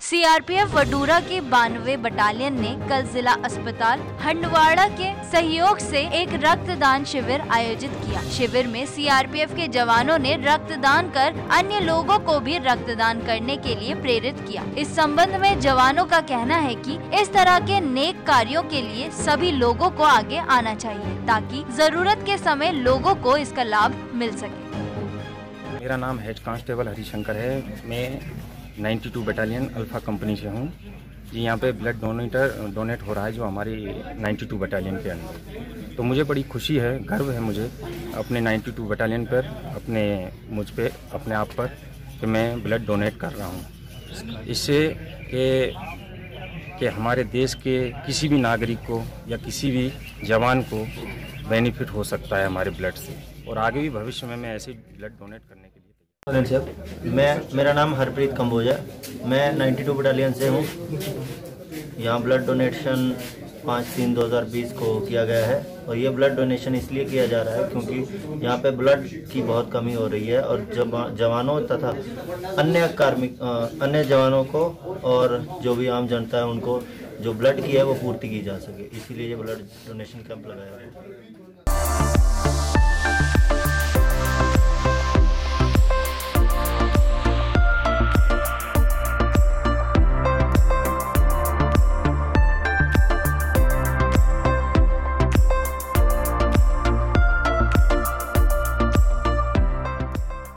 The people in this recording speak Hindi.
सीआरपीएफ वडूरा की 92 बटालियन ने कल जिला अस्पताल हंडवाड़ा के सहयोग से एक रक्तदान शिविर आयोजित किया। शिविर में सीआरपीएफ के जवानों ने रक्तदान कर अन्य लोगों को भी रक्तदान करने के लिए प्रेरित किया। इस संबंध में जवानों का कहना है कि इस तरह के नेक कार्यों के लिए सभी लोगों को आगे आना चाहिए ताकि जरूरत के समय लोगों को इसका लाभ मिल सके। मेरा नाम हेड कांस्टेबल हरिशंकर है। मैं 92 बटालियन अल्फा कंपनी से हूँ जी। यहाँ पे ब्लड डोनेट हो रहा है जो हमारी 92 बटालियन के अंदर। तो मुझे बड़ी खुशी है, गर्व है मुझे अपने 92 बटालियन पर, मुझ पे, अपने आप पर कि मैं ब्लड डोनेट कर रहा हूँ। इससे कि हमारे देश के किसी भी नागरिक को या किसी भी जवान को बेनिफिट हो सकता है हमारे ब्लड से, और आगे भी भविष्य में मैं ऐसे ब्लड डोनेट करने के लिए। मेरा नाम हरप्रीत कंबोज है। मैं 92 बटालियन से हूँ। यहाँ ब्लड डोनेशन 5/3/2020 को किया गया है, और ये ब्लड डोनेशन इसलिए किया जा रहा है क्योंकि यहाँ पे ब्लड की बहुत कमी हो रही है, और जवानों तथा अन्य जवानों को और जो भी आम जनता है उनको जो ब्लड की है वो पूर्ति की जा सके, इसीलिए ये ब्लड डोनेशन कैंप लगाया है।